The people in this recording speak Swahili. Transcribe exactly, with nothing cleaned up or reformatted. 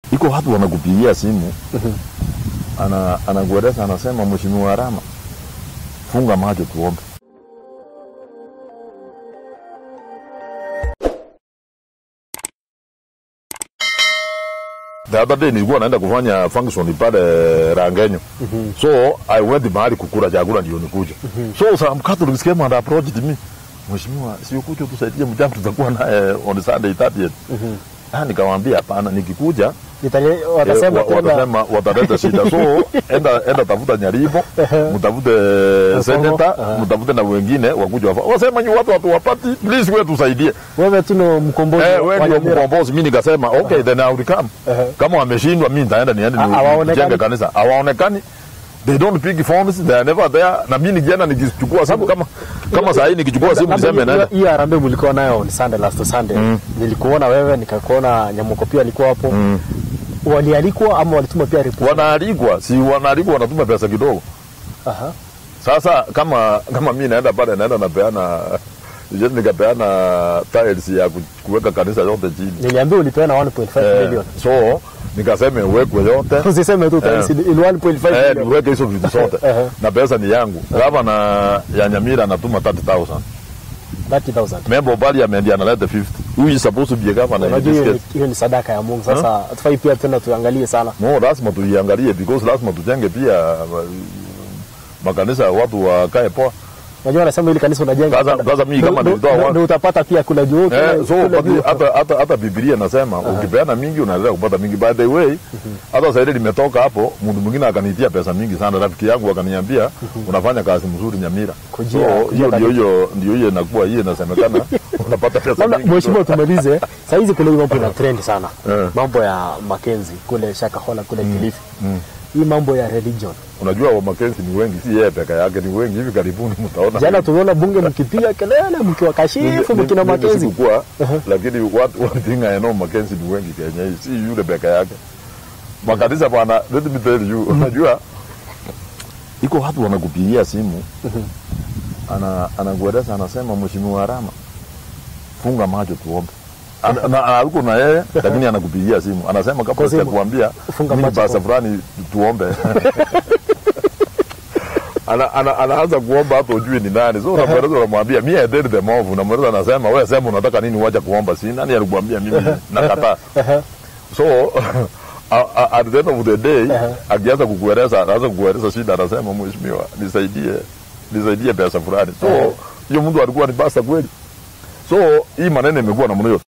iko watu wanakupigia simu ana anakueleza anasema Mheshimiwa Arama, funga macho tuombe. The other day nilikuwa naenda kufanya function pale Rangenyo. Mm -hmm. So I went mahali kukula chakula ndio nikuja. Mm -hmm. So some Catholics came and approached me. Mheshimiwa, sio kuja tusaidie mjambo tutakuwa naye on Sunday thirtieth. Mhm. Ah, nikamwambia hapana, nikikuja Italia watasema tena watasema wataleta shida. So enda enda tafuta Nyaribo, mtafute senator, mtafute na wengine wakuja wafa. Wasema ni watu watu wapati, please wewe tusaidie. Wewe tu no mkombozi. Eh, wewe ndio mkombozi. Mimi nikasema okay, then I will come. Kama wameshindwa mimi nitaenda niende nijenge kanisa. Hawaonekani. They don't pick phones, they are never there. Na mimi nikienda nikichukua sababu kama kama saa hii nikichukua simu niseme nani. Hii harambee mlikuwa nayo on Sunday last Sunday. Mm. Nilikuona wewe nikakuona Nyamoko pia alikuwa hapo. Mm. Walialikwa ama walituma pia report? Wanaalikwa, si wanaalikwa wanatuma pesa kidogo. Aha. Sasa kama kama mimi naenda pale naenda napeana je nikapeana tiles ya kuweka kanisa yote chini. Niliambiwa ulipeana one point five eh, million. So nikasema uwekwe yote. Usiseme tu tiles eh, in one point five eh, million. Eh, uweke hizo vitu zote. Na pesa ni yangu. Gava na ya Nyamira anatuma thirty thousand. thirty thousand. Member bali ameandia analeta fifty. Who is supposed to be a governor? Unajua hiyo ni sadaka ya Mungu. Sasa huh? Tufai pia tena tuangalie sana. No, lazima tuiangalie because lazima tujenge pia makanisa watu wakae poa. Unajua anasema ile kanisa unajenga. Sasa sasa mimi kama nilitoa watu ndio utapata pia kuna juu. Eh, so hata hata hata Biblia inasema ukipeana mingi unaweza kupata mingi. By the way, hata sasa ile nimetoka hapo, mtu mwingine akanitia pesa mingi sana. Rafiki yangu akaniambia unafanya kazi mzuri Nyamira. So hiyo ndio hiyo ndio hiyo inakuwa hiyo inasemekana unapata pesa mingi. Mheshimiwa, tumalize. Sasa hizi kule mambo ina trend sana. Mambo ya Mackenzie kule Shakahola kule Kilifi. Hii mambo ya religion. Unajua wa Mackenzie ni wengi, si yeye peke yake, ni wengi. Hivi karibuni mtaona. Jana tuliona bunge mkipiga kelele mkiwakashifu mkina Mackenzie kwa, lakini what one thing I know Mackenzie ni wengi Kenya hii, si yule peke yake. Makanisa bwana, let me tell you, unajua iko watu wanakupigia simu. Ana anakueleza anasema Mheshimiwa Arama, funga macho tuombe. Na alikuwa na yeye lakini anakupigia simu. Anasema kabla sijakwambia mimi basa fulani tuombe. ana ana anaanza kuomba hapo ujue ni nani. So unamweleza unamwambia mimi I did the move. Unamweleza anasema wewe sema unataka nini uache kuomba, si nani alikwambia mimi nakataa. So at the end of the day akianza kukueleza anaanza kukueleza shida, anasema Mheshimiwa nisaidie nisaidie pesa fulani. So hiyo mtu alikuwa ni basa kweli. So hii maneno imekuwa na mno.